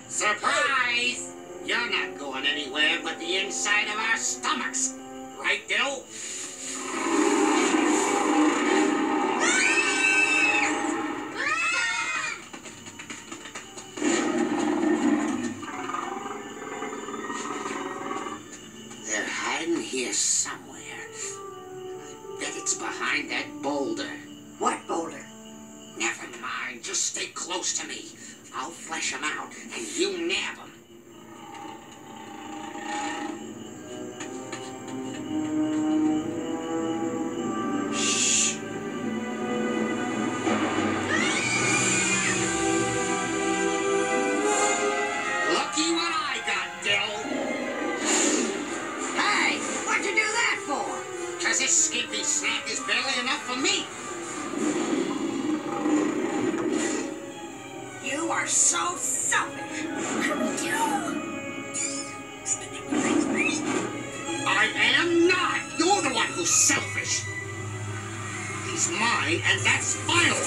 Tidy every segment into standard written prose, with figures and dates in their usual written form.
Surprise! You're not going anywhere but the inside of our stomachs. Right, Dill? They're hiding here somewhere. I bet it's behind that boulder. What boulder? Never mind. Just stay close to me. I'll flesh them out, and you nab them. Shh. Lucky what I got, Dill. Hey, what'd you do that for? 'Cause this skimpy snack is barely enough for me. You are so selfish. What do we do? I am not. You're the one who's selfish. He's mine, and that's final.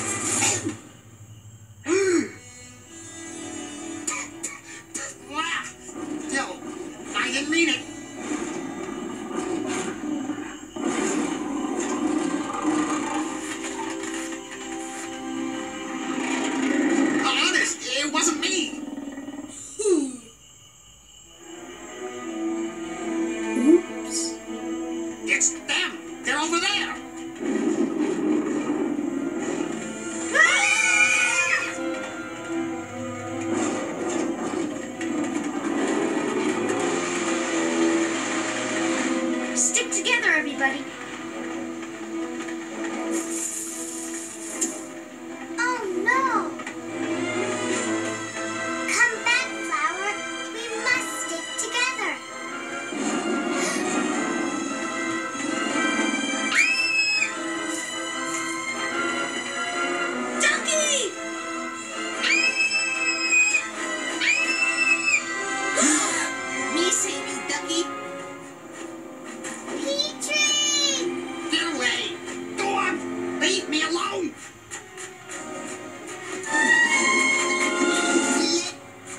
No, I didn't mean it. Honest, it wasn't me. Oops. It's them. They're over there. Stick together, everybody. Oh no! Come back, Flower. We must stick together. Ducky! Me save you, Ducky. Petrie! Get away. Go on. Leave me alone. Let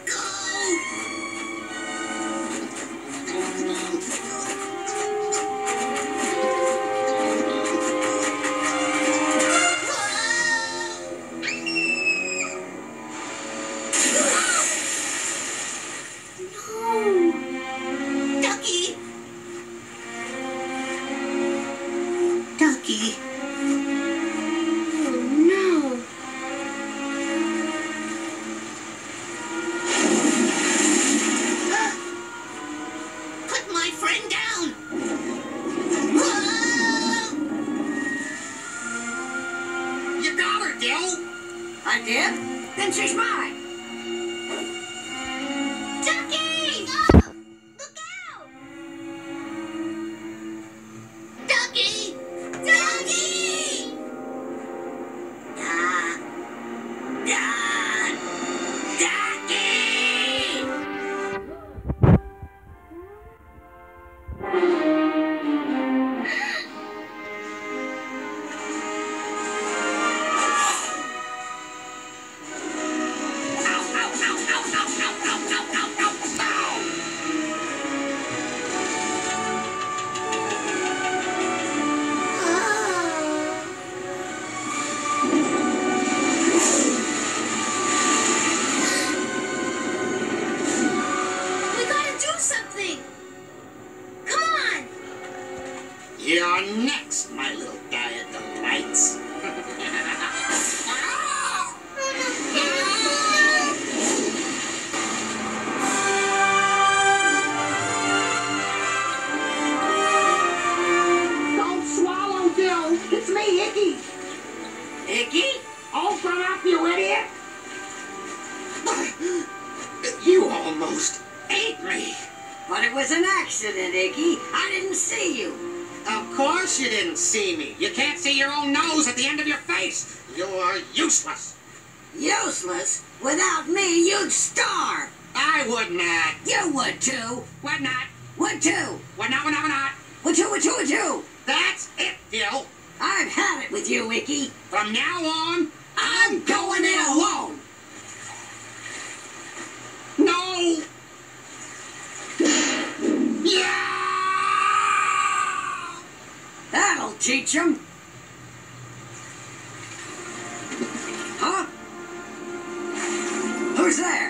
No! Ducky! Ducky. Oh no. Put my friend down! You got her, Dill. I did? Then she's mine. Ducky! Stop! Look out! Ducky! Ducky! We gotta do something! Come on! You're next, my little diet delights. Don't swallow, Dill. It's me, Icky. Icky? Open up, you idiot. You almost ate me. But it was an accident, Icky. I didn't see you. Of course you didn't see me. You can't see your own nose at the end of your face. You're useless. Useless? Without me, you'd starve. I would not. You would too. Would not. Would too. Would not, would not, would not. Would too, would too, would too. That's it, Dill. I've had it with you, Icky. From now on, I'm going in alone. teach him. Huh? Who's there?